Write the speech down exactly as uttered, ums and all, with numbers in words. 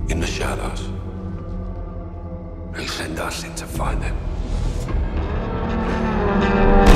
in the shadows. They send us in to find them.